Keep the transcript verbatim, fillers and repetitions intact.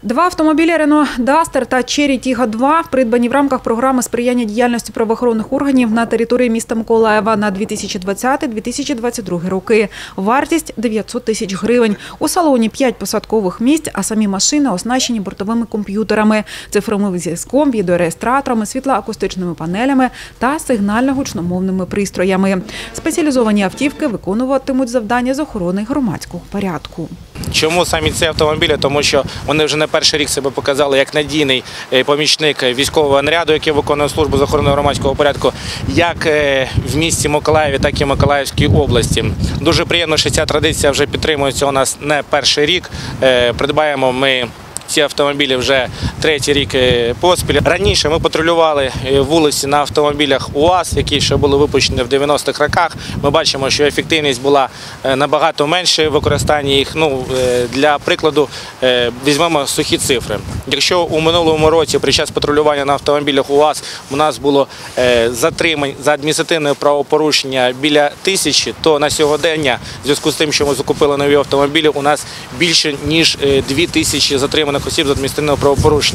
Два автомобілі Renault Duster та Chery Tiggo два придбані в рамках програми сприяння діяльності правоохоронних органів на території міста Миколаєва на дві тисячі двадцятий - дві тисячі двадцять другий роки. Вартість – дев'ятсот тисяч гривень. У салоні п'ять посадкових місць, а самі машини оснащені бортовими комп'ютерами, цифровим зв'язком, відеореєстраторами, світлоакустичними панелями та сигнально-гучномовними пристроями. Спеціалізовані автівки виконуватимуть завдання з охорони громадського порядку. Чому саме ці автомобілі? Тому що вони вже не перший рік себе показали як надійний помічник військового наряду, який виконує службу з охорони громадського порядку, як в місті Миколаєві, так і в Миколаївській області. Дуже приємно, що ця традиція вже підтримується у нас не перший рік. Придбаємо ми ці автомобілі вже третій рік поспіль. Раніше ми патрулювали вулиці на автомобілях УАЗ, які ще були випущені в дев'яностих роках. Ми бачимо, що ефективність була набагато менше в використанні їх. Ну, для прикладу, візьмемо сухі цифри. Якщо у минулому році під час патрулювання на автомобілях УАЗ у нас було затримань за адміністративне правопорушення біля тисячі, то на сьогодення, в зв'язку з тим, що ми закупили нові автомобілі, у нас більше ніж дві тисячі затриманих осіб з адміністративного правопорушення.